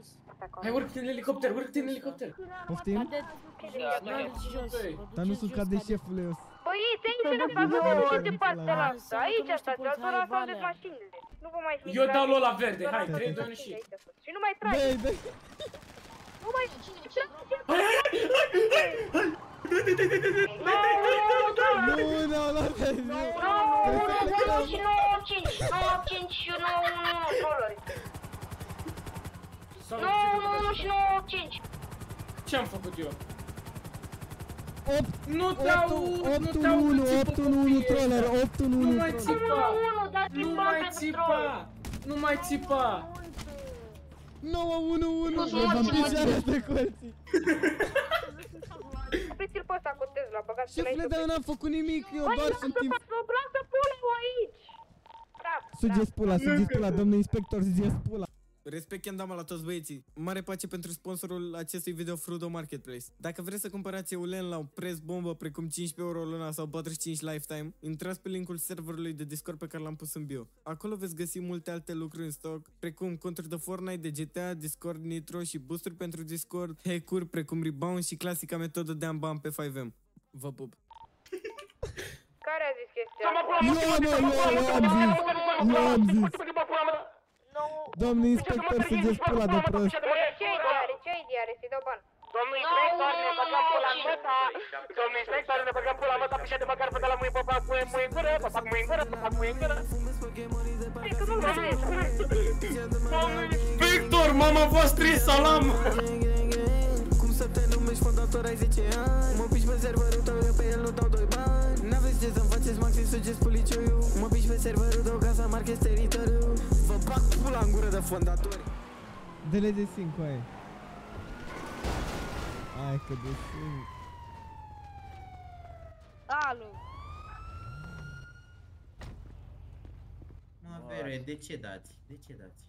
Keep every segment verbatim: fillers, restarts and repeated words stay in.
Hai, urcă în elicopter, urcă în elicopter. Poftim? Dar nu sunt ca de șefule ăsta. Băieți, aici nu facă și de partea la asta. Aici stați, altora s-au des mașinile. Nu vă mai mișcați. Eu dau lui ăla verde, hai, trei, doi, unu și... Și nu mai trage. Dai, dai. Nu mai trage. Hai, hai, hai, hai, hai! Nu, nu, nu, nouă și nouă cinci, nouă cinci și nouă unu dolari. nouă unu și nouă cinci. Ce-am făcut eu? opt, Nu te aud, nu te aud, opt unu unu troller, opt unu unu. Nu mai țipa, nu mai țipa, nu mai țipa. nouă unu unu, le v-am picioare de colții. Opriți-l pe ăsta cu Tesla, băgați-l aici. Șefule, dar eu n-am făcut nimic, eu doar sunt timp. Lasă pula-o aici! Sugeți pula, sugeți pula, domnul inspector, sugeți pula. Respect Kendama la toți băieții. Mare pace pentru sponsorul acestui video Frudo Marketplace. Dacă vreți să cumpărați eulen la un preț bombă precum cincisprezece euro luna sau patruzeci și cinci lifetime, intrați pe linkul serverului de Discord pe care l-am pus în bio. Acolo veți găsi multe alte lucruri în stoc, precum conturi de Fortnite, de G T A, Discord Nitro și boosturi pentru Discord, hack-uri precum rebound și clasica metodă de unban pe cinci M. Vă pup! Care a zis chestia? Eu, mă, eu, eu am zis, eu am zis. Domnul inspector, sugeți pula de prost. Ce-i diare, ce-i diare, să-i dau bani. Domnul inspector, ne băgăm pula în măta. Domnul inspector, ne băgăm pula în măta, pișa de măcar până la mâini, băbac mâini în gură, băbac mâini în gură, băbac mâini în gură. Domnul inspector, mama voastră e salam! Cum să te numești fondator ai zece ani? Mă piși pe serverul tău, eu pe el nu dau doi bani. N-aveți ce să-mi faceți, maxim sugeți puliciuiu. Mă piși pe serverul tău ca să marchez teritoriu. Vă bag pula în gură de fondatori. Dă-le de cinci, aia. Hai că de cinci. Alu. Mă, Vere, de ce dați? De ce dați?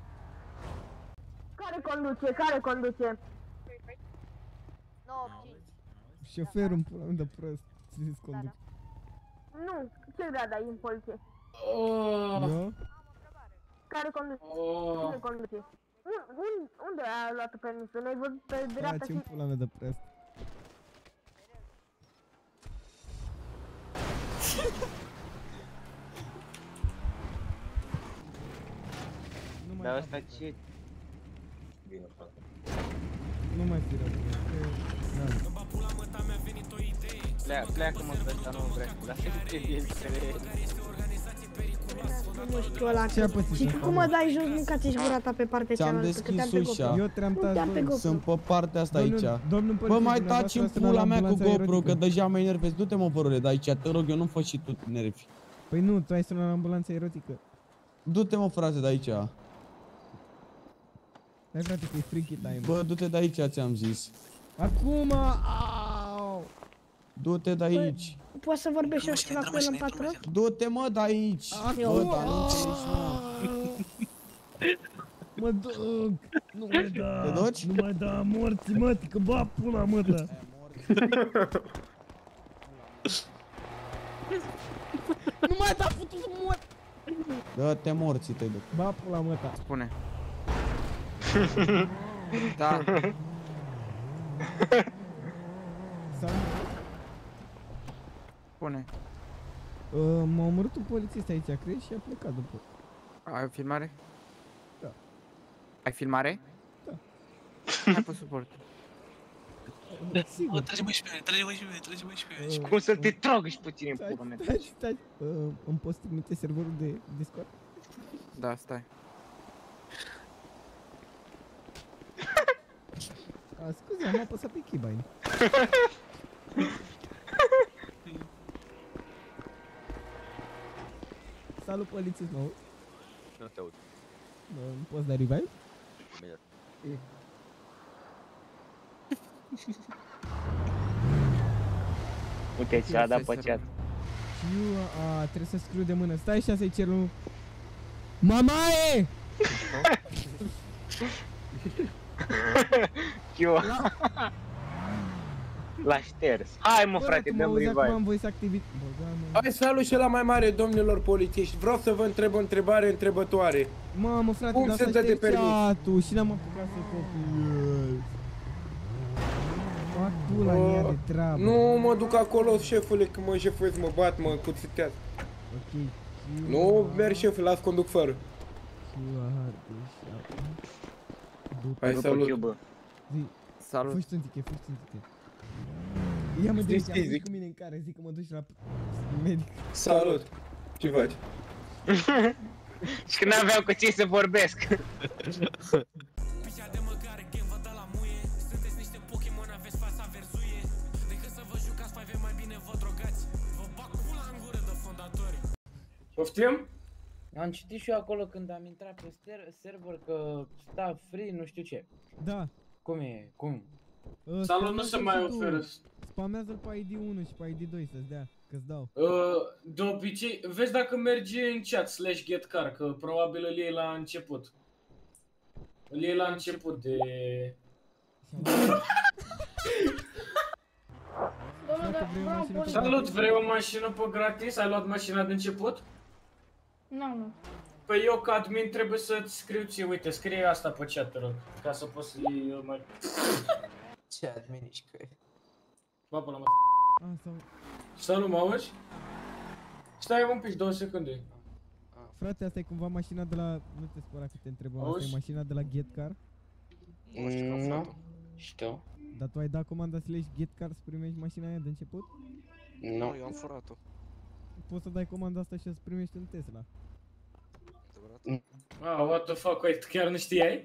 Care conduce, care conduce? nouă cinci. Șoferul în pula mea de prost. Ce-ți conduce? Nu, ce grad ai în poliție? Eu? Care conduce? Cine conduce? Unde a luat permisul? Ne-ai văzut pe dreapta și... Ce-mi pula mea de prost. Dar ăsta ce? Nu mai fi rău. Pleacă, pleacă mă pe ăsta, nu vrea. Lasă-i pe viețile. Nu știu ăla. Ce a pățit? Și cum mă dai jos, mâncați-și gura ta pe partea cealaltă. Ți-am deschis ușa. Eu te-am tăiat. Sunt pe partea asta aici. Bă, mai taci în pula mea cu GoPro, că deja mă enervezi. Du-te mă, părule, de aici, te rog, eu nu fă și tu nervi. Păi nu, tu ai sunat la ambulanța erotică. Du-te mă, frate, de aici. Hai, frate, că e freaky time. Bă, du-te de aici, ți-am zis. Acum, au! Du-te de aici. Poți să vorbești eu ceva cu el în patru? Du-te mă de aici. Bă, dar nu înțelegi, mă. Mă duc. Nu mai da. Te duci? Nu mai da, morți, mă, că ba pula, mă, da. Nu mai da, futu să mor. Dă-te morții, te duc. Ba pula, mă, da. Spune. Da. Spune. Uh, m-a omorât un polițist aici, crezi, și a plecat după. Ai o filmare? Da. Ai filmare? Da. Hai pe suport. Sigur. Trage-mă și pe mine, trage-mă și pe mine, trage-mă și pe mine. Și cum să te tragă și pe tine în pula mea? Stai, stai, uh, îmi poți trimite serverul de Discord? Da, stai. A, scuze, am apăsat pe Keybine. Salut, polițist, mă auzi? Nu te aud. Nu poți da revive? Imediat. Uite ce a dat pe chat. Eu, a, trebuie să scriu de mână. Stai așa să-i cer un... Mamae! Eu... L-a șters. Hai mă frate, dăm revive. Am voice activit. Hai, salut și la mai mare, domnilor polițiști. Vreau să vă întreb o întrebare întrebătoare. Mamă, frate, Cum dar se să dă de ștergi permis? chat-ul și n-am apucat să copiez. Fac tu la ea de treabă. Nu mă duc acolo, șefule, că mă jefuiesc, mă bat, mă cuțitează. Ok. Nu merg, șefule, las conduc fără. Hai, salut. Zi. Salut. Fă-și țântiche, fă-și țântiche. Ia-mă de aici, am cu mine în care, zic că mă duci la medic. Salut. Ce faci? Și că n-aveau cu cine să vorbesc. Poftim? Am citit și eu acolo când am intrat pe server că sta free, nu știu ce. Da. Cum e? Cum? Uh, Salut, nu se mai oferă. Spamează-l pe I D unu și pe I D doi să-ți dea, că-ți dau. Uh, de obicei, vezi dacă merge în chat slash getcar, că probabil îl iei la început. Îl iei la început de... Salut, vrei o mașină pe gratis? Ai luat mașina de început? Nu, nu. Păi eu ca admin trebuie să-ți scriu ție, uite, scrie asta pe chat, te rog, ca să poți să iei mai... Ce admin ești că e? Ba până la Ah, sau... Salut, mă auzi? Stai un pic, două secunde. Frate, asta e cumva mașina de la... Nu te spăra că te întrebam, asta Auzi? e mașina de la GetCar? Nu. Știu. Dar tu ai dat comanda slash GetCar să primești mașina aia de început? Nu. Eu am furat-o. Poți să dai comanda asta și să primești un Tesla. Ah, what the fuck, uite, chiar nu știai?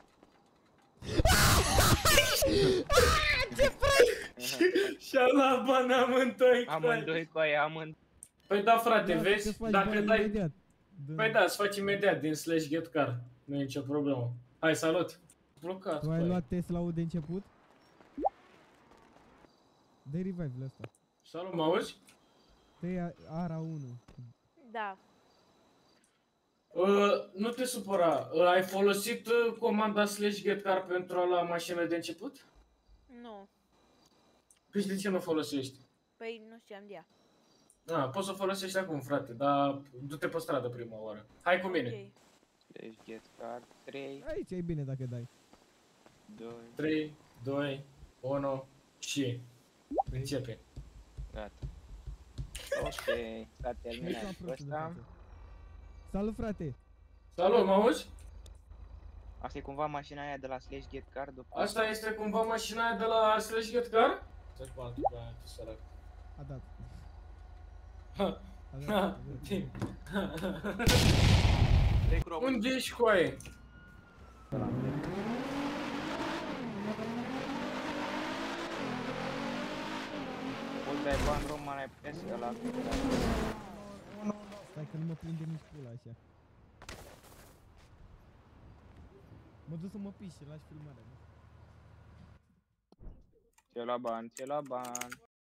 Ce frate! Și-a luat bani amândoi, Amândoi cu aia, amândoi. Păi da, frate, Da, vezi? să faci Dacă bani dai... imediat. Păi da, îți faci imediat din slash getcar. Nu e nicio problemă. Hai, salut! Blocat, Tu ai băi. luat Tesla-ul de început? Dă-i revive-ul ăsta. Salut, mă auzi? Dă-i Ara unu. Da. Uh, nu te supăra, uh, ai folosit uh, comanda slash getcar pentru a lua mașină de început? Nu. Păi de ce nu folosești? Păi nu știam de ea. Ah, poți să o folosești acum, frate, dar du-te pe stradă prima oară. Hai cu mine. Ok. Deci get card trei, Aici e bine dacă dai. doi, trei, doi, unu și... Începe. gata. Ok, s-a terminat Ești cu la prostul de ăsta. față. Salut, frate! Salut, mă auzi? Asta e cumva mașina aia de la Slash Get Car după... Asta este cumva mașina aia de la slash getcar? Stai cu altul pe aia, tu sărac. A dat. Ha. A dat. Ha. Unde ești cu aia? Poți dai bani român, ai putea să ăla cu... Stai că nu mă prinde nici pula așa. Mă duc să mă piși și lași filmarea. Ți-ai luat bani, ți-ai luat bani.